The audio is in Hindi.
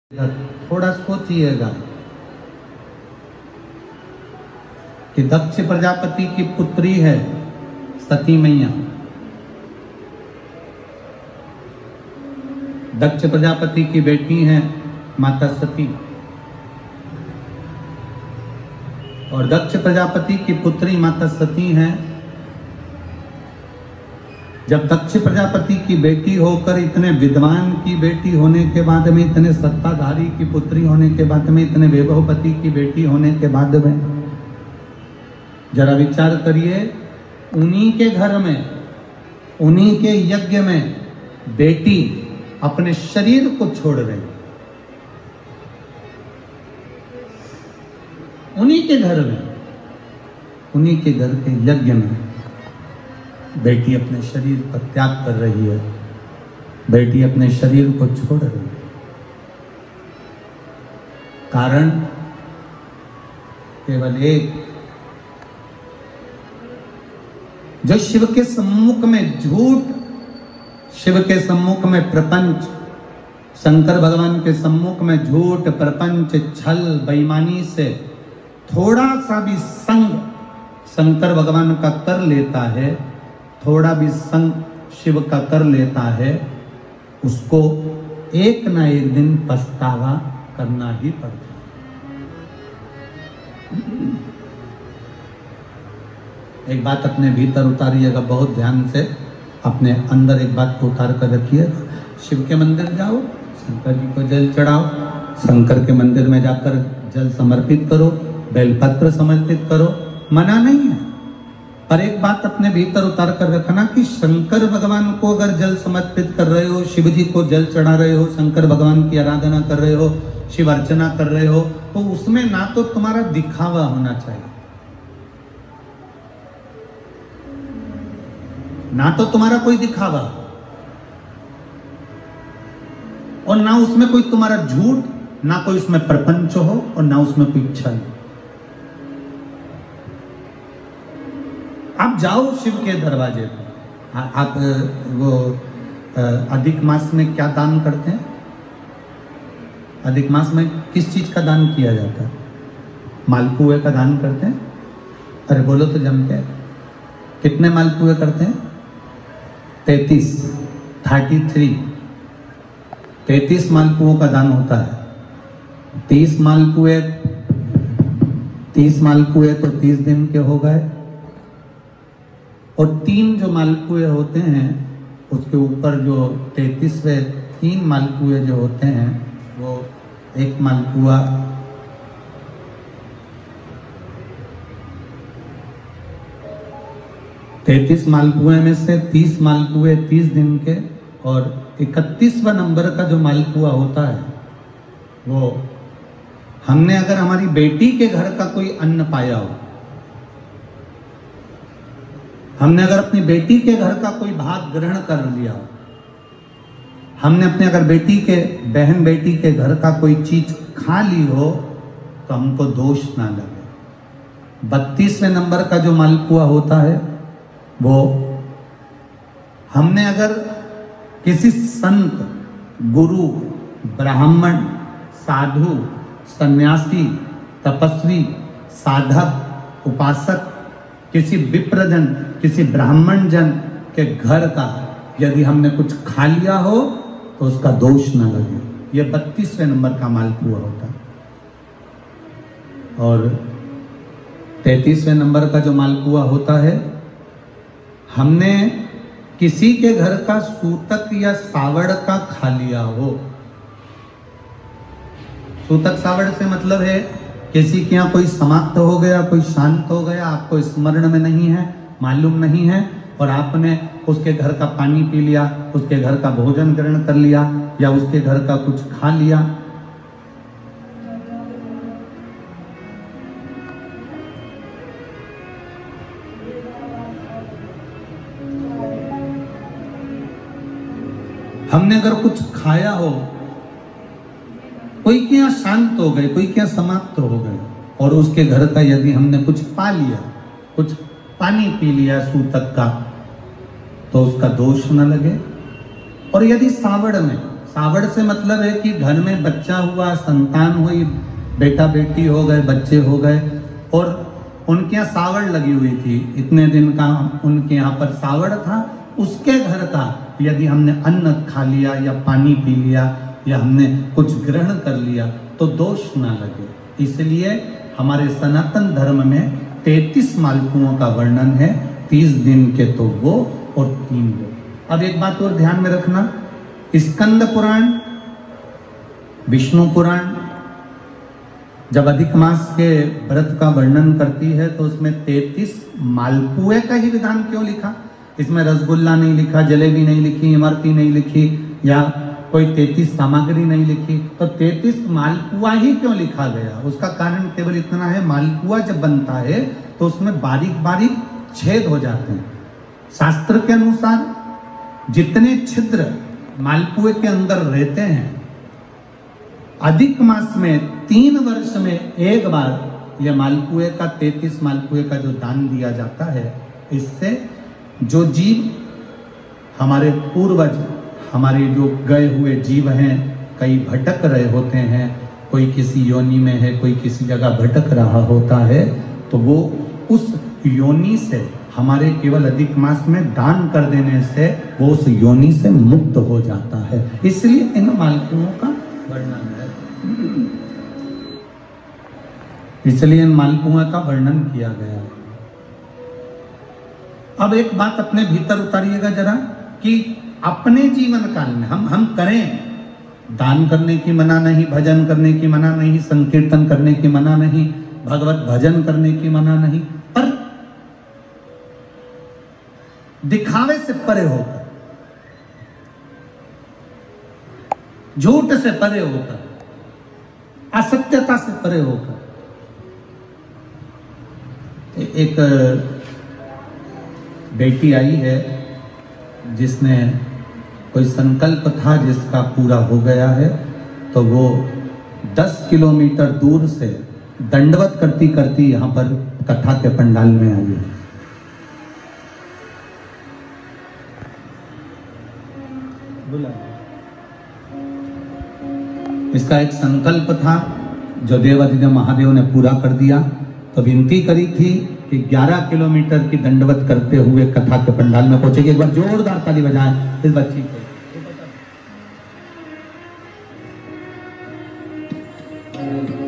थोड़ा सोचिएगा कि दक्ष प्रजापति की पुत्री है सती मैया। दक्ष प्रजापति की बेटी है माता सती और दक्ष प्रजापति की पुत्री माता सती हैं। जब दक्ष प्रजापति की बेटी होकर इतने विद्वान की बेटी होने के बाद में, इतने सत्ताधारी की पुत्री होने के बाद में, इतने वैभवपति की बेटी होने के बाद में, जरा विचार करिए, उन्हीं के घर में, उन्हीं के यज्ञ में बेटी अपने शरीर को छोड़ रही, उन्हीं के घर में, उन्हीं के घर के यज्ञ में बेटी अपने शरीर पर त्याग कर रही है, बेटी अपने शरीर को छोड़ रही है। कारण केवल एक, जो शिव के सम्मुख में झूठ, शिव के सम्मुख में प्रपंच, शंकर भगवान के सम्मुख में झूठ, प्रपंच, छल, बेईमानी से थोड़ा सा भी संग शंकर भगवान का कर लेता है, थोड़ा भी संग शिव का कर लेता है, उसको एक ना एक दिन पछतावा करना ही पड़ता है। एक बात अपने भीतर उतारिएगा, बहुत ध्यान से अपने अंदर एक बात को उतार कर रखिएगा। शिव के मंदिर जाओ, शंकर जी को जल चढ़ाओ, शंकर के मंदिर में जाकर जल समर्पित करो, बेलपत्र समर्पित करो, मना नहीं है। पर एक बात अपने भीतर उतार कर रखना कि शंकर भगवान को अगर जल समर्पित कर रहे हो, शिव जी को जल चढ़ा रहे हो, शंकर भगवान की आराधना कर रहे हो, शिव अर्चना कर रहे हो, तो उसमें ना तो तुम्हारा दिखावा होना चाहिए, ना तो तुम्हारा कोई दिखावा, और ना उसमें कोई तुम्हारा झूठ, ना कोई उसमें प्रपंच हो, और ना उसमें कोई छल। आप जाओ शिव के दरवाजे पर, आप वो अधिक मास में क्या दान करते हैं? अधिक मास में किस चीज का दान किया जाता है? मालपुए का दान करते हैं। अरे बोलो तो जम के, कितने मालपुए करते हैं? 33 मालपुओं का दान होता है। 30 मालपुए तो 30 दिन के हो गए, और 3 जो मालपुए होते हैं उसके ऊपर जो 33वें 3 मालपुए जो होते हैं, वो एक मालपुआ 33 मालपुए में से 30 मालपुए 30 दिन के, और 31वां नंबर का जो मालपुआ होता है वो हमने अगर हमारी बेटी के घर का कोई अन्न पाया हो, हमने अगर अपनी बेटी के घर का कोई भाग ग्रहण कर लिया हो, हमने अपने अगर बेटी के बहन बेटी के घर का कोई चीज खा ली हो, तो हमको दोष ना लगे। 32वें नंबर का जो मालपुआ होता है वो हमने अगर किसी संत, गुरु, ब्राह्मण, साधु, सन्यासी, तपस्वी, साधक, उपासक, किसी विप्रजन, किसी ब्राह्मण जन के घर का यदि हमने कुछ खा लिया हो तो उसका दोष न लगे। यह 32वें नंबर का मालपुआ होता है। और 33वें नंबर का जो मालपुआ होता है, हमने किसी के घर का सूतक या सावड़ का खा लिया हो। सूतक सावड़ से मतलब है किसी के यहाँ कोई समाप्त हो गया, कोई शांत हो गया, आपको स्मरण में नहीं है, मालूम नहीं है, और आपने उसके घर का पानी पी लिया, उसके घर का भोजन ग्रहण कर लिया, या उसके घर का कुछ खा लिया। हमने अगर कुछ खाया हो, कोई क्या शांत हो गए, कोई क्या समाप्त हो गए, और उसके घर का यदि हमने कुछ पा लिया, कुछ पानी पी लिया सूतक का, तो उसका दोष न लगे। और यदि सावड़ में, सावड़ से मतलब है कि घर में बच्चा हुआ, संतान हुई, बेटा बेटी हो गए, बच्चे हो गए, और उनके यहाँ सावड़ लगी हुई थी, इतने दिन का उनके यहाँ पर सावड़ था, उसके घर का यदि हमने अन्न खा लिया या पानी पी लिया या हमने कुछ ग्रहण कर लिया तो दोष ना लगे। इसलिए हमारे सनातन धर्म में 33 मालपुओं का वर्णन है, 30 दिन के तो वो और 3 वो। अब एक बात और ध्यान में रखना, स्कंद पुराण, विष्णु पुराण जब अधिक मास के व्रत का वर्णन करती है तो उसमें 33 मालपुए का ही विधान क्यों लिखा? इसमें रसगुल्ला नहीं लिखा, जलेबी नहीं लिखी, इमरती नहीं लिखी या कोई 33 सामग्री नहीं लिखी, तो 33 मालपुआ ही क्यों लिखा गया? उसका कारण केवल इतना है, मालपुआ जब बनता है तो उसमें बारीक बारीक छेद हो जाते हैं। शास्त्र के अनुसार जितने छिद्र मालपुए के अंदर रहते हैं, अधिक मास में 3 वर्ष में एक बार यह मालपुए का 33 मालपुए का जो दान दिया जाता है, इससे जो जीव हमारे पूर्वज, हमारे जो गए हुए जीव हैं, कई भटक रहे होते हैं, कोई किसी योनि में है, कोई किसी जगह भटक रहा होता है, तो वो उस योनि से हमारे केवल अधिक मास में दान कर देने से वो उस योनि से मुक्त हो जाता है। इसलिए इन मालपुओं का वर्णन है, इसलिए इन मालपुओं का वर्णन किया गया है। अब एक बात अपने भीतर उतारिएगा जरा कि अपने जीवन काल में हम करें, दान करने की मना नहीं, भजन करने की मना नहीं, संकीर्तन करने की मना नहीं, भगवत भजन करने की मना नहीं, पर दिखावे से परे होकर, झूठ से परे होकर, असत्यता से परे होकर, एक बेटी आई है जिसने कोई संकल्प था जिसका पूरा हो गया है, तो वो 10 किलोमीटर दूर से दंडवत करती करती यहाँ पर कथा के पंडाल में आई है। इसका एक संकल्प था जो देवाधिदेव महादेव ने पूरा कर दिया, तो विनती करी थी कि 11 किलोमीटर की दंडवत करते हुए कथा के पंडाल में पहुंचेगी। एक बार जोरदार ताली बजाएं इस बच्ची को।